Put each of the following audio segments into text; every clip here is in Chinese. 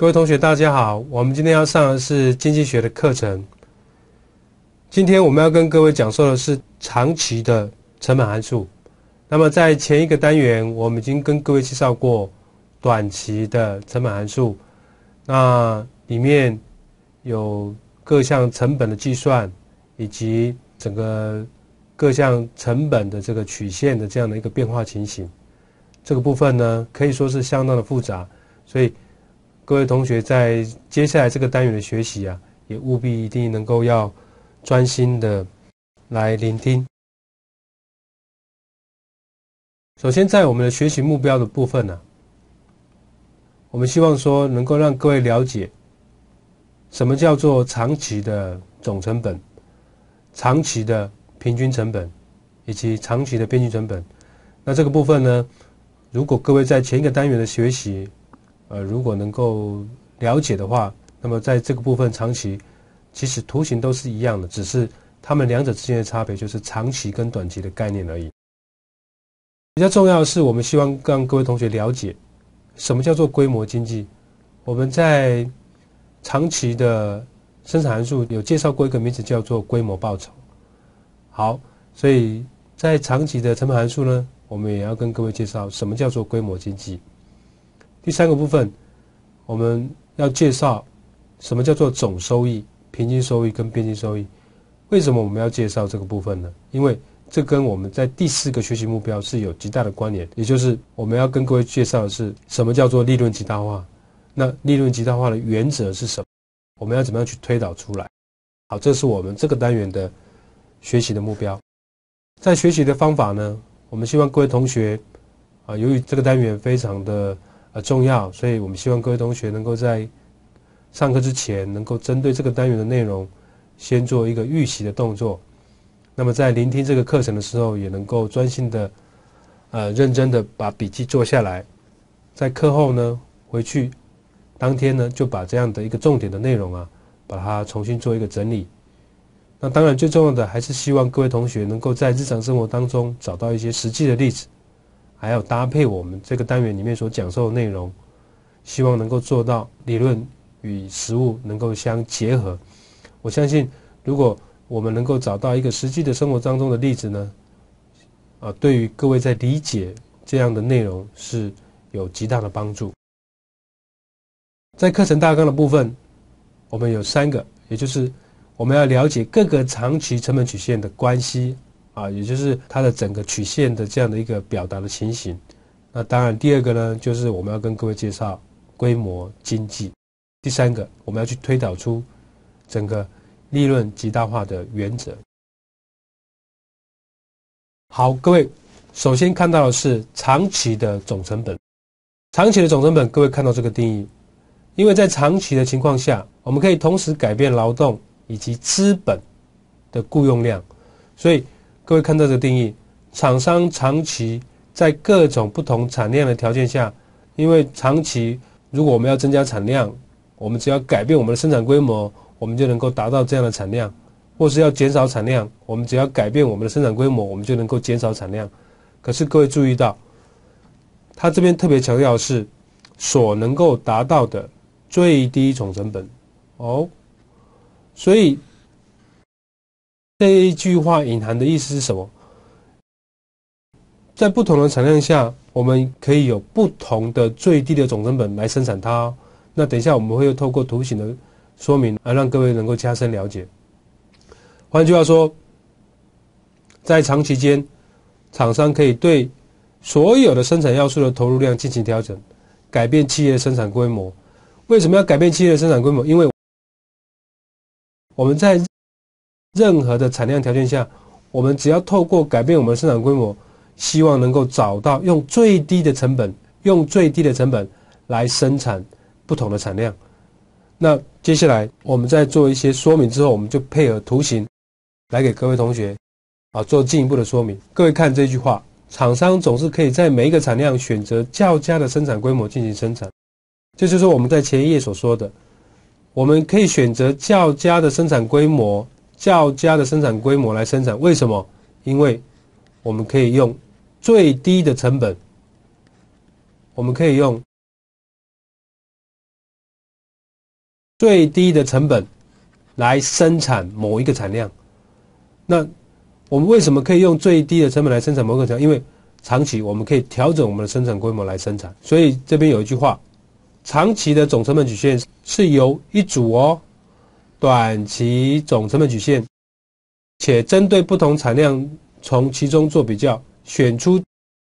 各位同学，大家好。我们今天要上的是经济学的课程。今天我们要跟各位讲授的是长期的成本函数。那么在前一个单元，我们已经跟各位介绍过短期的成本函数，那里面有各项成本的计算，以及整个各项成本的这个曲线的这样的一个变化情形。这个部分呢，可以说是相当的复杂，所以各位同学在接下来这个单元的学习啊，也务必一定能够要专心的来聆听。首先，在我们的学习目标的部分呢，我们希望说能够让各位了解什么叫做长期的总成本、长期的平均成本以及长期的边际成本。那这个部分呢，如果各位在前一个单元的学习如果能够了解的话，那么在这个部分长期其实图形都是一样的，只是它们两者之间的差别就是长期跟短期的概念而已。比较重要的是，我们希望让各位同学了解什么叫做规模经济。我们在长期的生产函数有介绍过一个名字叫做规模报酬。好，所以在长期的成本函数呢，我们也要跟各位介绍什么叫做规模经济。第三个部分，我们要介绍什么叫做总收益、平均收益跟边际收益。为什么我们要介绍这个部分呢？因为这跟我们在第四个学习目标是有极大的关联，也就是我们要跟各位介绍的是什么叫做利润极大化。那利润极大化的原则是什么？我们要怎么样去推导出来？好，这是我们这个单元的学习的目标。在学习的方法呢，我们希望各位同学由于这个单元非常的重要，所以我们希望各位同学能够在上课之前能够针对这个单元的内容先做一个预习的动作。那么在聆听这个课程的时候，也能够专心的认真的把笔记做下来。在课后呢，回去当天呢，就把这样的一个重点的内容把它重新做一个整理。那当然最重要的还是希望各位同学能够在日常生活当中找到一些实际的例子，还要搭配我们这个单元里面所讲授的内容，希望能够做到理论与实务能够相结合。我相信如果我们能够找到一个实际的生活当中的例子呢，对于各位在理解这样的内容是有极大的帮助。在课程大纲的部分，我们有3个，也就是我们要了解各个长期成本曲线的关系也就是它的整个曲线的这样的一个表达的情形。那当然第2个呢，就是我们要跟各位介绍规模经济。第3个，我们要去推导出整个利润极大化的原则。好，各位首先看到的是长期的总成本。长期的总成本，各位看到这个定义，因为在长期的情况下，我们可以同时改变劳动以及资本的雇用量，所以各位看到这个定义，厂商长期在各种不同产量的条件下，因为长期如果我们要增加产量，我们只要改变我们的生产规模，我们就能够达到这样的产量，或是要减少产量，我们只要改变我们的生产规模，我们就能够减少产量。可是各位注意到，他这边特别强调的是所能够达到的最低总成本所以这一句话隐含的意思是什么？在不同的产量下，我们可以有不同的最低的总成本来生产它那等一下我们会透过图形的说明让各位能够加深了解。换句话说，在长期间，厂商可以对所有的生产要素的投入量进行调整，改变企业的生产规模。为什么要改变企业的生产规模？因为我们在任何的产量条件下，我们只要透过改变我们的生产规模，希望能够找到用最低的成本来生产不同的产量。那接下来我们在做一些说明之后，我们就配合图形来给各位同学做进一步的说明。各位看这句话，厂商总是可以在每一个产量选择较佳的生产规模进行生产。这就是我们在前一页所说的，我们可以选择较佳的生产规模来生产。为什么？因为我们可以用最低的成本，我们可以用最低的成本来生产某一个产量。那我们为什么可以用最低的成本来生产某个产量？因为长期我们可以调整我们的生产规模来生产。所以这边有一句话，长期的总成本曲线是由一组短期总成本曲线，且针对不同产量从其中做比较，选出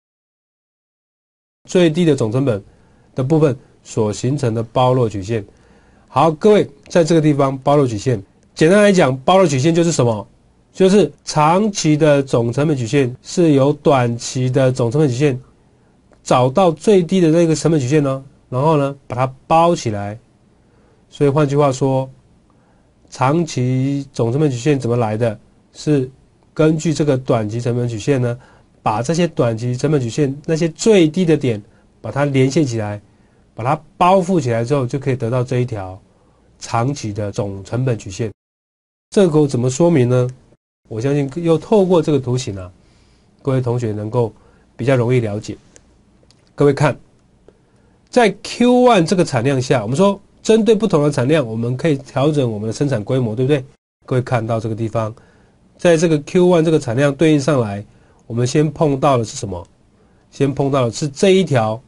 最低的总成本的部分所形成的包落曲线。好，各位在这个地方包落曲线，简单来讲，包落曲线就是什么？就是长期的总成本曲线是由短期的总成本曲线找到最低的那个成本曲线呢，然后呢把它包起来。所以换句话说，长期总成本曲线怎么来的？是根据这个短期成本曲线呢，把这些短期成本曲线那些最低的点把它连线起来，把它包覆起来之后，就可以得到这一条长期的总成本曲线。这个怎么说明呢？我相信又透过这个图形啊，各位同学能够比较容易了解。各位看，在 Q1 这个产量下，我们说针对不同的产量，我们可以调整我们的生产规模，对不对？各位看到这个地方，在这个 Q1 这个产量对应上来，我们先碰到的是什么？先碰到的是这一条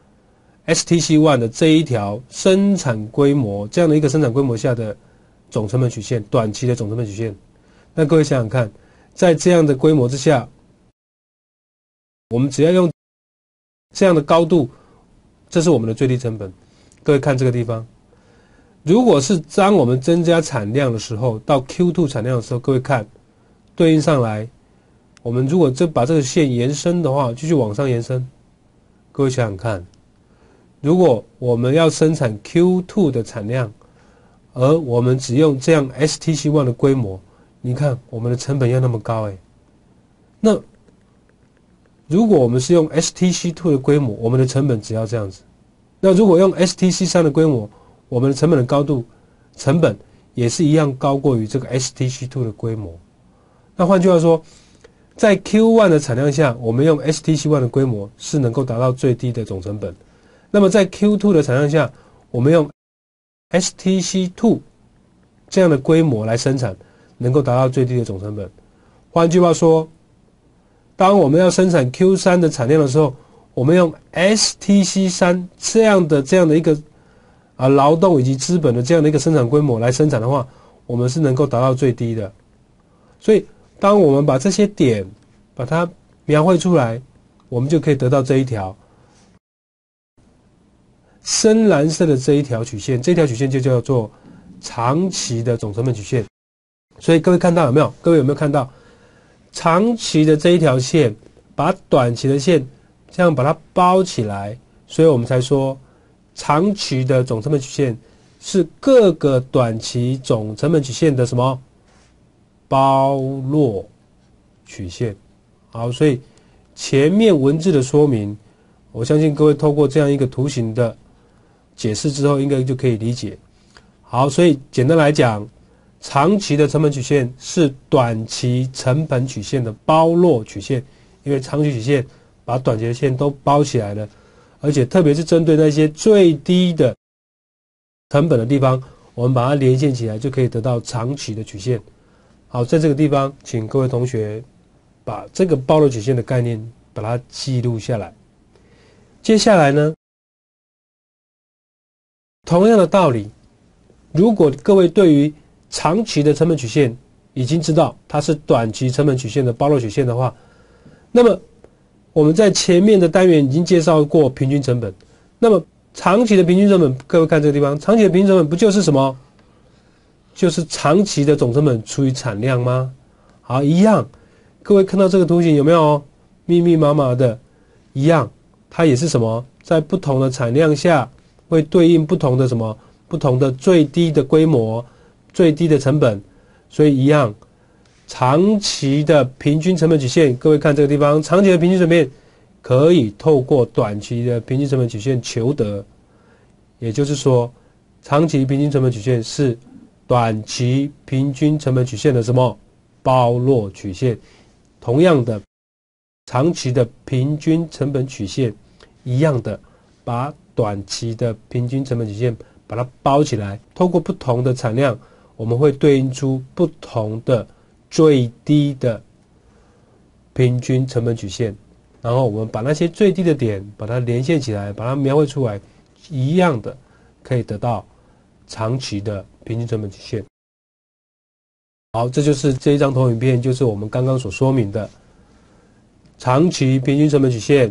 STC1 的这一条生产规模，这样的一个生产规模下的总成本曲线，短期的总成本曲线。那各位想想看，在这样的规模之下，我们只要用这样的高度，这是我们的最低成本。各位看这个地方，如果是当我们增加产量的时候，到 Q2 产量的时候，各位看对应上来，我们如果把这个线延伸的话，继续往上延伸，各位想想看，如果我们要生产 Q2 的产量，而我们只用这样 STC1 的规模，你看我们的成本要那么高那如果我们是用 STC2 的规模，我们的成本只要这样子。那如果用 STC3 的规模，我们的成本的高度，成本也是一样高过于这个 STC2 的规模。那换句话说，在 Q1 的产量下，我们用 STC1 的规模是能够达到最低的总成本。那么在 Q2 的产量下，我们用 STC2 这样的规模来生产，能够达到最低的总成本。换句话说，当我们要生产 Q3 的产量的时候，我们用 STC3 这样的一个劳动以及资本的这样的一个生产规模来生产的话，我们是能够达到最低的。所以当我们把这些点把它描绘出来，我们就可以得到这一条深蓝色的这一条曲线，这条曲线就叫做长期的总成本曲线。所以各位看到有没有？各位有没有看到长期的这一条线把短期的线这样把它包起来？所以我们才说长期的总成本曲线是各个短期总成本曲线的什么？包落曲线。好，所以前面文字的说明，我相信各位透过这样一个图形的解释之后，应该就可以理解。好，所以简单来讲，长期的成本曲线是短期成本曲线的包落曲线，因为长期曲线把短期的线都包起来了，而且特别是针对那些最低的成本的地方，我们把它连线起来，就可以得到长期的曲线。好，在这个地方，请各位同学把这个包落曲线的概念把它记录下来。接下来呢，同样的道理，如果各位对于长期的成本曲线已经知道它是短期成本曲线的包落曲线的话，那么我们在前面的单元已经介绍过平均成本。那么长期的平均成本，各位看这个地方，长期的平均成本不就是什么？就是长期的总成本除以产量吗？好，一样。各位看到这个图形有没有密密麻麻的？一样，它也是什么？在不同的产量下，会对应不同的什么？不同的最低的规模、最低的成本。所以一样，长期的平均成本曲线，各位看这个地方，长期的平均成本可以透过短期的平均成本曲线求得。也就是说，长期平均成本曲线是短期平均成本曲线的什么？包落曲线。同样的，长期的平均成本曲线一样的，把短期的平均成本曲线把它包起来，透过不同的产量，我们会对应出不同的最低的平均成本曲线，然后我们把那些最低的点把它连线起来，把它描绘出来，一样的可以得到长期的平均成本曲线。好，这就是这一张投影片，就是我们刚刚所说明的长期平均成本曲线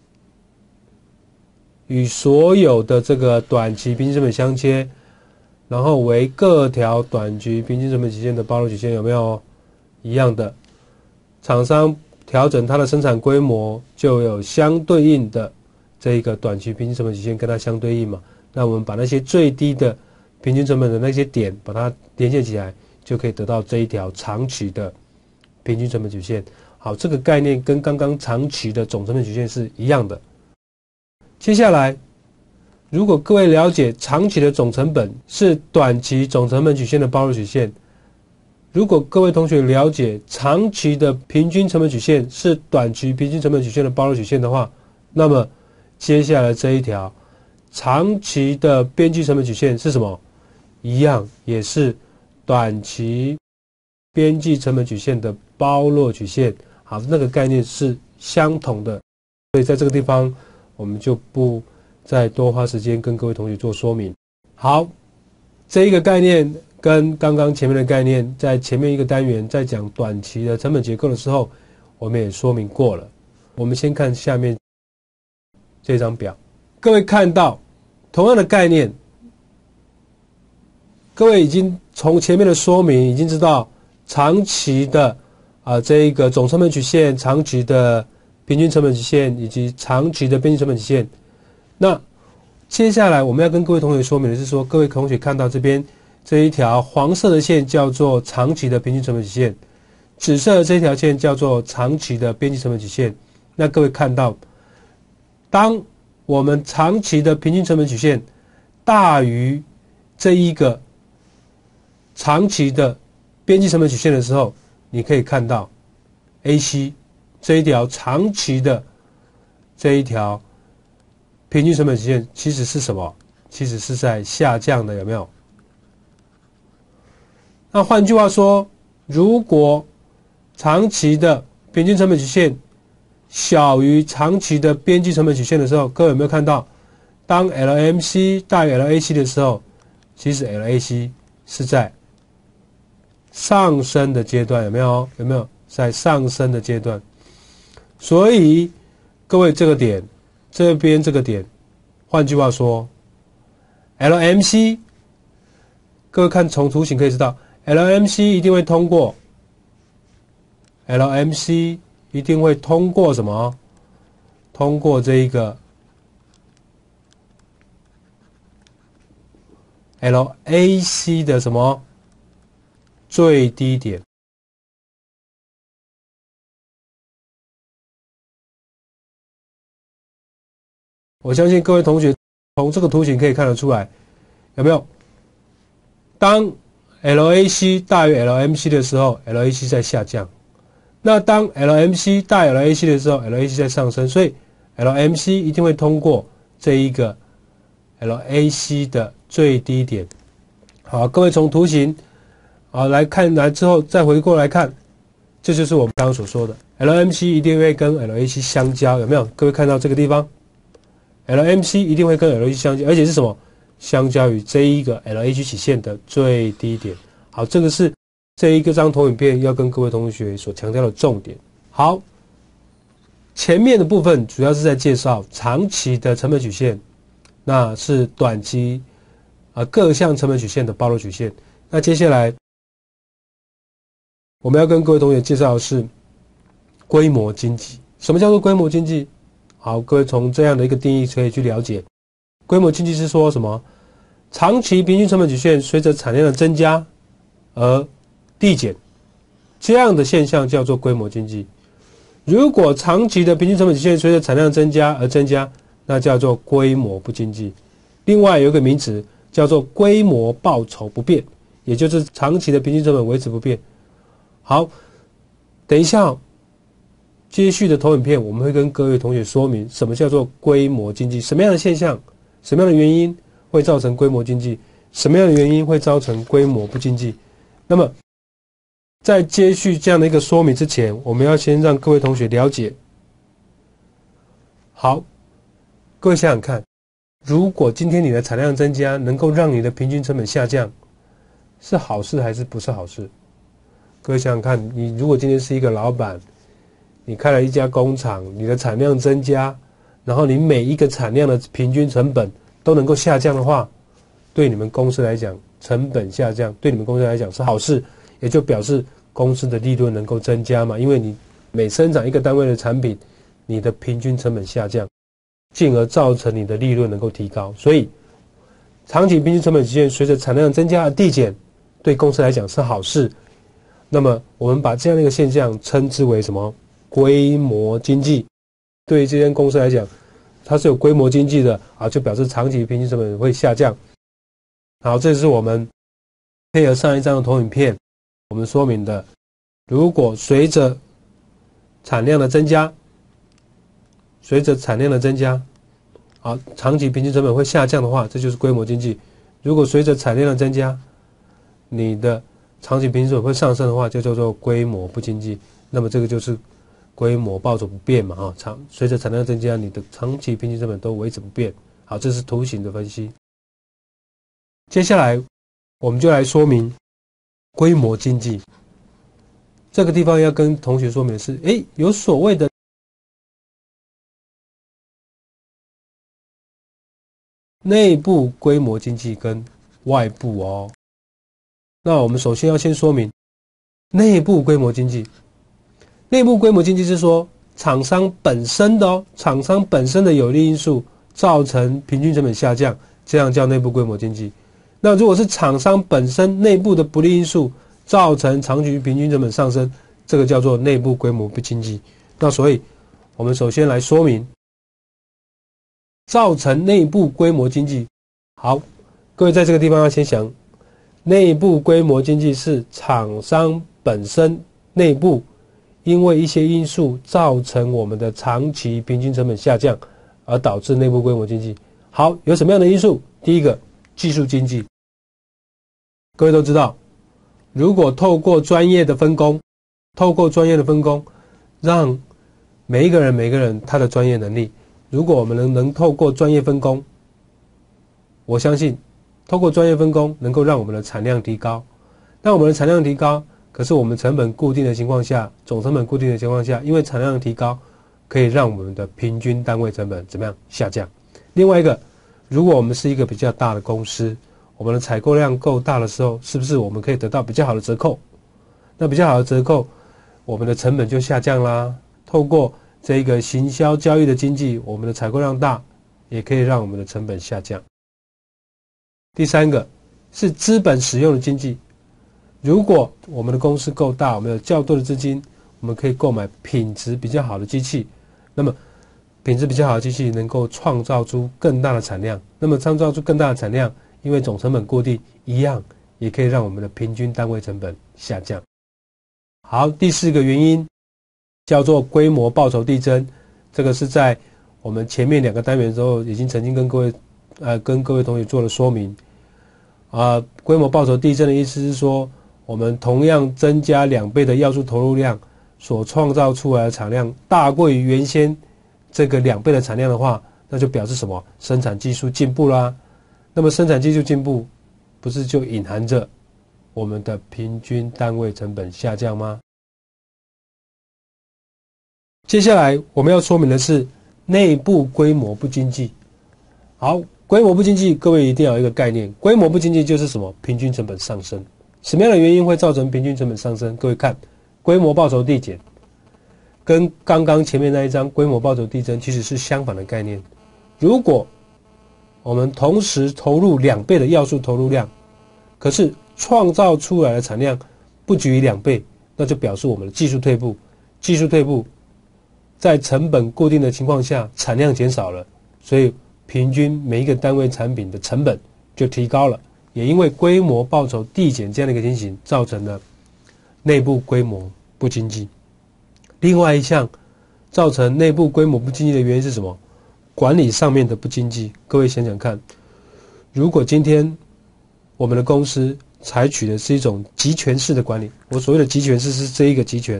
与所有的这个短期平均成本相切，然后为各条短期平均成本曲线的暴露曲线，有没有一样的？厂商调整它的生产规模，就有相对应的这一个短期平均成本曲线跟它相对应嘛。那我们把那些最低的平均成本的那些点，把它连线起来，就可以得到这一条长期的平均成本曲线。好，这个概念跟刚刚长期的总成本曲线是一样的。接下来，如果各位了解长期的总成本是短期总成本曲线的暴露曲线，如果各位同学了解长期的平均成本曲线是短期平均成本曲线的暴露曲线的话，那么接下来这一条长期的边际成本曲线是什么？一样也是短期边际成本曲线的包络曲线。好，那个概念是相同的，所以在这个地方我们就不再多花时间跟各位同学做说明。好，这一个概念跟刚刚前面的概念，在前面一个单元在讲短期的成本结构的时候，我们也说明过了。我们先看下面这张表，各位看到同样的概念，各位已经从前面的说明已经知道长期的这一个总成本曲线、长期的平均成本曲线以及长期的边际成本曲线。那接下来我们要跟各位同学说明的是说，各位同学看到这边这一条黄色的线叫做长期的平均成本曲线，紫色的这条线叫做长期的边际成本曲线。那各位看到，当我们长期的平均成本曲线大于这一个长期的边际成本曲线的时候，你可以看到 AC 这一条长期的这一条平均成本曲线其实是什么？其实是在下降的，有没有？那换句话说，如果长期的平均成本曲线小于长期的边际成本曲线的时候，各位有没有看到，当 LMC 大于 LAC 的时候，其实 LAC 是在上升的阶段，有没有？有没有在上升的阶段？所以各位这个点，这边这个点，换句话说 ，LMC， 各位看从图形可以知道 ，LMC 一定会通过 ，LMC 一定会通过什么？通过这一个 LAC 的什么？最低点。我相信各位同学从这个图形可以看得出来，有没有？当 LAC 大于 LMC 的时候 ，LAC 在下降；那当 LMC 大于 LAC 的时候 ，LAC 在上升。所以 LMC 一定会通过这一个 LAC 的最低点。好，各位从图形来看来之后，再回过来看，这就是我们刚刚所说的 LMC 一定会跟 LAC 相交，有没有？各位看到这个地方 ，LMC 一定会跟 LAC 相交，而且是什么？相交于这一个 LH 曲线的最低点。好，这个是这一个张投影片要跟各位同学所强调的重点。好，前面的部分主要是在介绍长期的成本曲线，那是短期各项成本曲线的暴露曲线。那接下来我们要跟各位同学介绍的是规模经济。什么叫做规模经济？好，各位从这样的一个定义可以去了解，规模经济是说什么？长期平均成本曲线随着产量的增加而递减，这样的现象叫做规模经济。如果长期的平均成本曲线随着产量增加而增加，那叫做规模不经济。另外有一个名词叫做规模报酬不变，也就是长期的平均成本维持不变。好，等一下接续的投影片我们会跟各位同学说明什么叫做规模经济，什么样的现象，什么样的原因会造成规模经济？什么样的原因会造成规模不经济？那么，在接续这样的一个说明之前，我们要先让各位同学了解。好，各位想想看，如果今天你的产量增加，能够让你的平均成本下降，是好事还是不是好事？各位想想看，你如果今天是一个老板，你开了一家工厂，你的产量增加，然后你每一个产量的平均成本都能够下降的话，对你们公司来讲，成本下降对你们公司来讲是好事，也就表示公司的利润能够增加嘛，因为你每生产一个单位的产品，你的平均成本下降，进而造成你的利润能够提高，所以长期平均成本曲线随着产量增加而递减，对公司来讲是好事。那么我们把这样的一个现象称之为什么？规模经济。对于这间公司来讲，它是有规模经济的啊，就表示长期平均成本会下降。好，这是我们配合上一张的投影片，我们说明的，如果随着产量的增加，好，长期平均成本会下降的话，这就是规模经济。如果随着产量的增加，你的长期平均成本会上升的话，就叫做规模不经济。那么这个就是规模报酬不变嘛，随着产量增加，你的长期平均成本都维持不变。好，这是图形的分析。接下来我们就来说明规模经济。这个地方要跟同学说明的是，有所谓的内部规模经济跟外部哦。那我们首先要先说明内部规模经济。内部规模经济是说厂商本身的有利因素造成平均成本下降，这样叫内部规模经济。那如果是厂商本身内部的不利因素造成长期平均成本上升，这个叫做内部规模不经济。那所以我们首先来说明造成内部规模经济。好，各位在这个地方要先想，内部规模经济是厂商本身内部因为一些因素造成我们的长期平均成本下降而导致内部规模经济。好，有什么样的因素？第一个，技术经济。各位都知道，如果透过专业的分工，让每一个人他的专业能力，如果我们能透过专业分工，我相信透过专业分工能够让我们的产量提高。那我们的产量提高，可是我们成本固定的情况下，总成本固定的情况下，因为产量提高，可以让我们的平均单位成本怎么样下降？另外一个，如果我们是一个比较大的公司，我们的采购量够大的时候，是不是我们可以得到比较好的折扣？那比较好的折扣，我们的成本就下降啦。透过这个行销交易的经济，我们的采购量大，也可以让我们的成本下降。第三个是资本使用的经济。如果我们的公司够大，我们有较多的资金，我们可以购买品质比较好的机器。那么品质比较好的机器能够创造出更大的产量。那么创造出更大的产量，因为总成本固定，一样也可以让我们的平均单位成本下降。好，第四个原因叫做规模报酬递增。这个是在我们前面2个单元之后已经曾经跟各位同学做了说明。规模报酬递增的意思是说，我们同样增加2倍的要素投入量，所创造出来的产量大过于原先这个2倍的产量的话，那就表示什么？生产技术进步啦。那么生产技术进步，不是就隐含着我们的平均单位成本下降吗？接下来我们要说明的是内部规模不经济。好，规模不经济，各位一定要有一个概念，规模不经济就是什么？平均成本上升。什么样的原因会造成平均成本上升？各位看，规模报酬递减跟刚刚前面那一张规模报酬递增其实是相反的概念。如果我们同时投入2倍的要素投入量，可是创造出来的产量不及于2倍，那就表示我们的技术退步。技术退步，在成本固定的情况下，产量减少了，所以平均每一个单位产品的成本就提高了。也因为规模报酬递减这样的一个情形，造成了内部规模不经济。另外一项造成内部规模不经济的原因是什么？管理上面的不经济。各位想想看， 如果今天我们的公司采取的是一种集权式的管理，我所谓的集权式是这一个集权。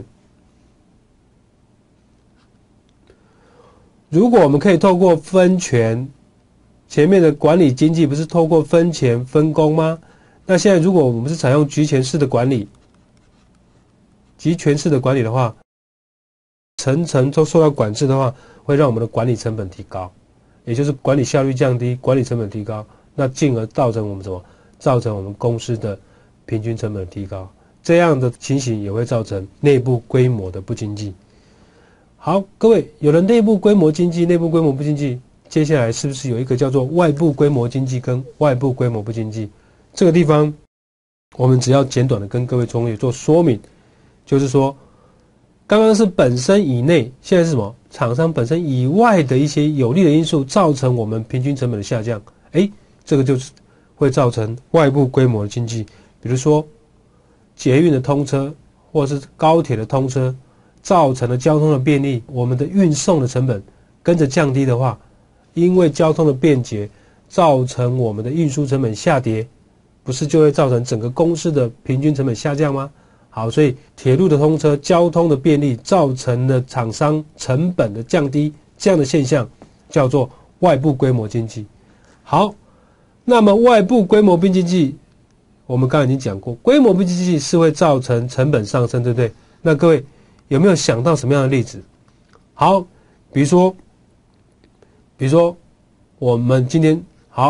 如果我们可以透过分权，前面的管理经济不是透过分钱分工吗？那现在如果我们是采用集权式的管理，集权式的管理的话，层层都受到管制的话，会让我们的管理成本提高，也就是管理效率降低，管理成本提高，那进而造成我们什么？造成我们公司的平均成本提高，这样的情形也会造成内部规模的不经济。好，各位，有了内部规模经济、内部规模不经济，接下来是不是有一个叫做外部规模经济跟外部规模不经济？这个地方我们只要简短的跟各位同学做说明，就是说，刚刚是本身以内，现在是什么？厂商本身以外的一些有利的因素造成我们平均成本的下降，这个就是会造成外部规模的经济。比如说捷运的通车或是高铁的通车，造成了交通的便利，我们的运送的成本跟着降低的话，因为交通的便捷造成我们的运输成本下跌，不是就会造成整个公司的平均成本下降吗？好，所以铁路的通车，交通的便利造成了厂商成本的降低，这样的现象叫做外部规模经济。好，那么外部规模不经济，我们刚才已经讲过，规模不经济是会造成成本上升，对不对？那各位有没有想到什么样的例子？好，比如说我们今天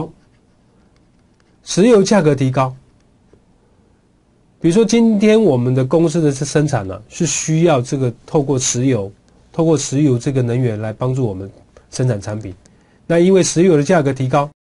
石油价格提高，比如说今天我们的公司的生产呢，是需要这个透过石油这个能源来帮助我们生产产品。那因为石油的价格提高，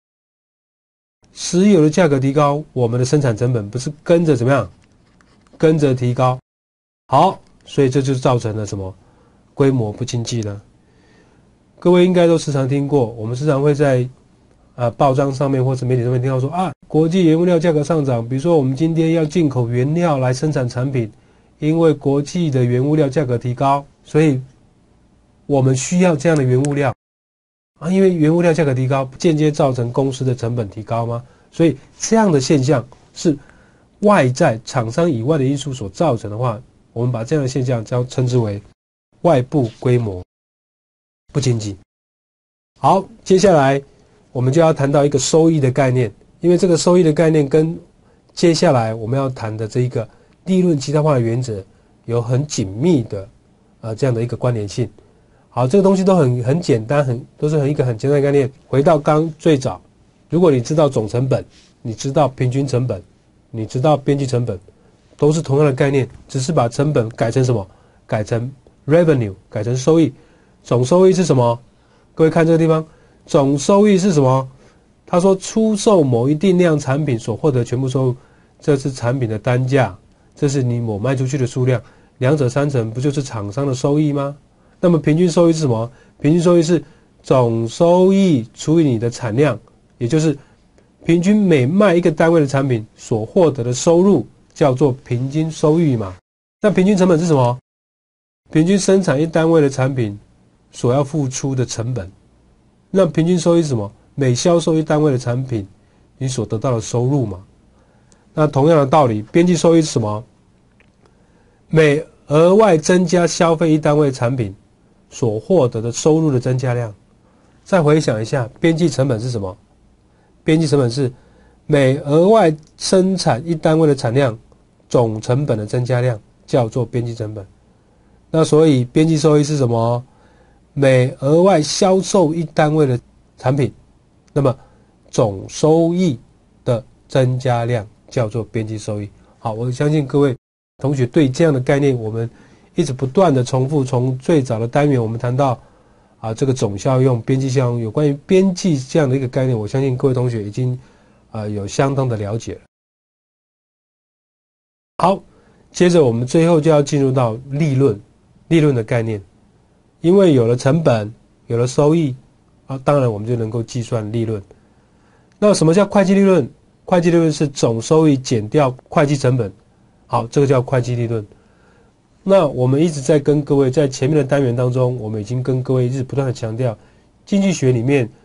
我们的生产成本不是跟着怎么样？跟着提高。好，所以这就造成了什么？规模不经济呢？各位应该都时常听过，我们时常会在报章上面或者媒体上面听到说国际原物料价格上涨，比如说我们今天要进口原料来生产产品，因为国际的原物料价格提高，所以我们需要这样的原物料因为原物料价格提高，间接造成公司的成本提高吗？所以这样的现象是外在厂商以外的因素所造成的话，我们把这样的现象称之为外部规模不经济。好，接下来我们就要谈到一个收益的概念，因为这个收益的概念跟接下来我们要谈的这一个利润极大化的原则有很紧密的这样的一个关联性。好，这个东西都很简单，都是一个很简单的概念。回到刚最早，如果你知道总成本，你知道平均成本，你知道边际成本，都是同样的概念，只是把成本改成什么？改成 revenue， 改成收益。总收益是什么？各位看这个地方，总收益是什么？他说出售某一定量产品所获得全部收入，这是产品的单价，这是你我卖出去的数量，两者三乘不就是厂商的收益吗？那么平均收益是什么？平均收益是总收益除以你的产量，也就是平均每卖一个单位的产品所获得的收入，叫做平均收益嘛。那平均成本是什么？平均生产一单位的产品所要付出的成本。那平均收益是什么？每销售一单位的产品，你所得到的收入嘛。那同样的道理，边际收益是什么？每额外增加消费一单位产品所获得的收入的增加量。再回想一下，边际成本是什么？边际成本是每额外生产一单位的产量总成本的增加量，叫做边际成本。那所以边际收益是什么？每额外销售一单位的产品，那么总收益的增加量叫做边际收益。好，我相信各位同学对这样的概念，我们一直不断的重复，从最早的单元我们谈到这个总效用、边际效用，有关于边际这样的一个概念，我相信各位同学已经有相当的了解了。好，接着我们最后就要进入到利润的概念，因为有了成本，有了收益当然我们就能够计算利润。那什么叫会计利润？会计利润是总收益减掉会计成本，好，这个叫会计利润。那我们一直在跟各位在前面的单元当中，我们已经跟各位一直不断的强调，经济学里面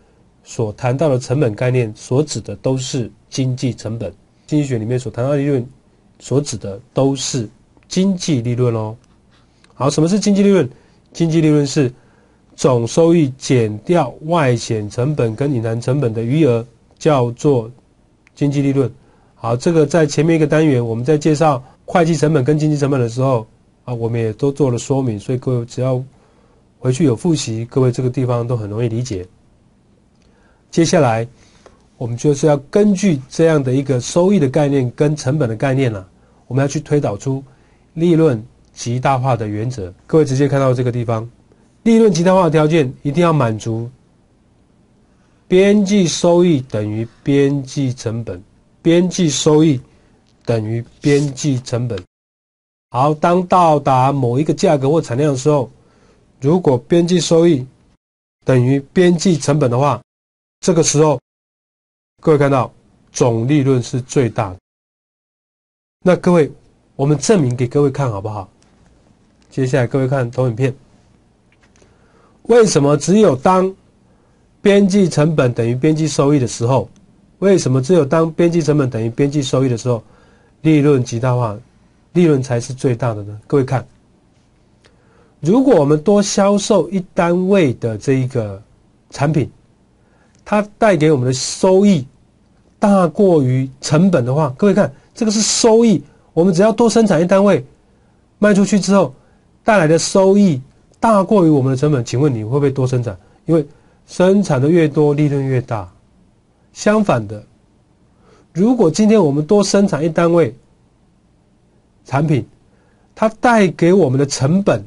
所谈到的成本概念所指的都是经济成本，经济学里面所谈到的利润所指的都是经济利润哦。好，什么是经济利润？经济利润是总收益减掉外显成本跟隐含成本的余额，叫做经济利润。好，这个在前面一个单元我们在介绍会计成本跟经济成本的时候我们也都做了说明，所以各位只要回去有复习，各位这个地方都很容易理解。接下来我们就是要根据这样的一个收益的概念跟成本的概念我们要去推导出利润极大化的原则。各位直接看到这个地方，利润极大化的条件一定要满足边际收益等于边际成本，边际收益等于边际成本。好，当到达某一个价格或产量的时候，如果边际收益等于边际成本的话，这个时候各位看到总利润是最大的。那各位，我们证明给各位看好不好？接下来各位看投影片，为什么只有当边际成本等于边际收益的时候，为什么只有当边际成本等于边际收益的时候，利润极大化，利润才是最大的呢？各位看，如果我们多销售一单位的这一个产品，它带给我们的收益大过于成本的话，各位看，这个是收益，我们只要多生产一单位，卖出去之后带来的收益大过于我们的成本，请问你会不会多生产？因为生产的越多，利润越大。相反的，如果今天我们多生产一单位产品，它带给我们的成本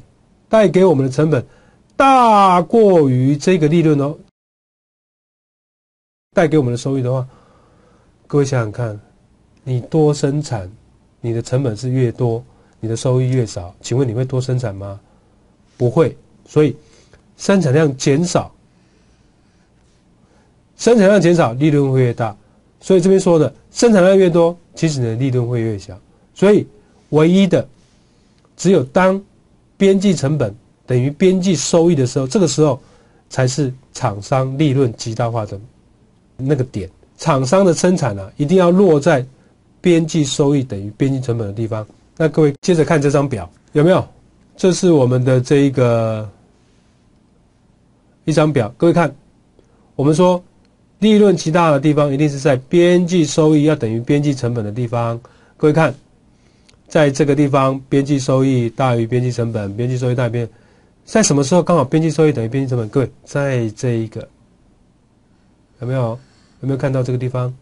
大过于这个利润哦，带给我们的收益的话，各位想想看，你多生产，你的成本是越多，你的收益越少，请问你会多生产吗？不会。所以生产量减少，利润会越大。所以这边说的生产量越多，其实你的利润会越小。所以唯一的只有当边际成本等于边际收益的时候，这个时候才是厂商利润极大化的那个点。厂商的生产一定要落在边际收益等于边际成本的地方。那各位接着看这张表，有没有？这是我们的这一张表，各位看，我们说利润极大的地方一定是在边际收益要等于边际成本的地方。各位看，在这个地方边际收益大于边际成本，边际收益大于边，在什么时候刚好边际收益等于边际成本？各位，在这一个有没有看到这个地方？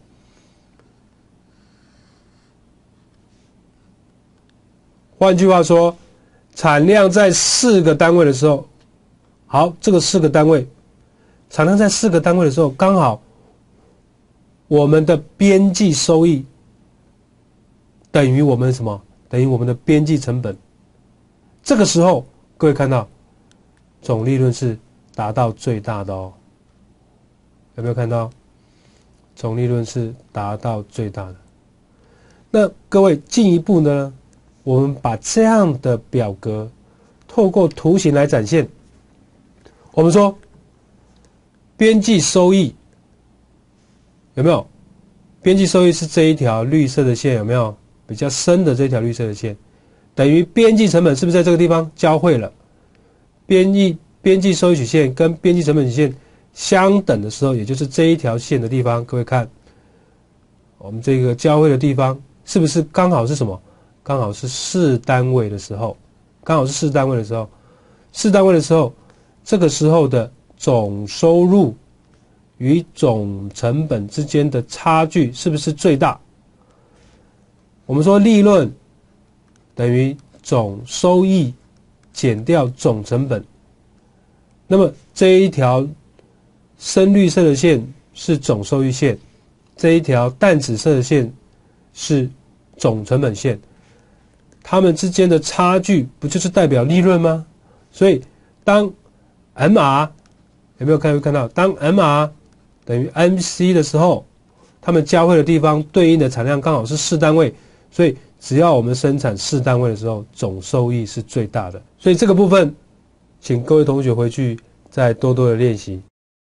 换句话说，产量在4个单位的时候，好，这个4个单位，产量在4个单位的时候，刚好我们的边际收益等于我们什么？等于我们的边际成本。这个时候，各位看到总利润是达到最大的哦。有没有看到？总利润是达到最大的。那各位进一步呢，我们把这样的表格透过图形来展现。我们说边际收益有没有？边际收益是这一条绿色的线，有没有？比较深的这条绿色的线，等于边际成本是不是在这个地方交汇了？边际收益曲线跟边际成本曲线相等的时候，也就是这一条线的地方，各位看，我们这个交汇的地方是不是刚好是什么？刚好是4单位的时候，4单位的时候，这个时候的总收入与总成本之间的差距是不是最大？我们说利润等于总收益减掉总成本，那么这一条深绿色的线是总收益线，这一条淡紫色的线是总成本线，它们之间的差距不就是代表利润吗？所以当 MR 有没有看到？当 MR 等于 MC 的时候，它们交汇的地方对应的产量刚好是4单位，所以只要我们生产4单位的时候，总收益是最大的。所以这个部分，请各位同学回去再多多的练习。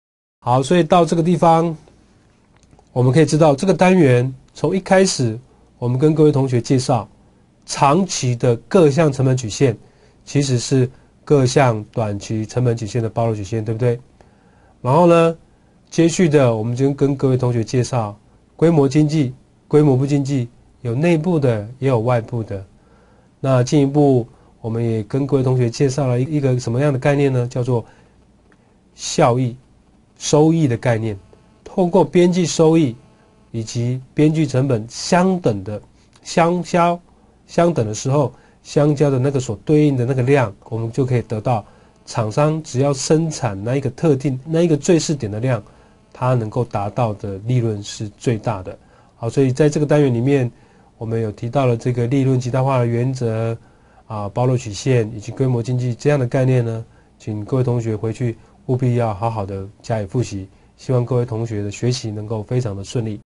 好，所以到这个地方，我们可以知道这个单元从一开始，我们跟各位同学介绍长期的各项成本曲线，其实是各项短期成本曲线的包容曲线，对不对？然后呢，接续的我们就跟各位同学介绍规模经济、规模不经济，有内部的也有外部的。那进一步，我们也跟各位同学介绍了一个什么样的概念呢？叫做效益、收益的概念。透过边际收益以及边际成本相等的相等的时候，相交的那个所对应的那个量，我们就可以得到厂商只要生产那一个特定那一个最适点的量，它能够达到的利润是最大的。好，所以在这个单元里面，我们有提到了这个利润极大化的原则包容曲线以及规模经济这样的概念呢，请各位同学回去务必要好好的加以复习，希望各位同学的学习能够非常的顺利。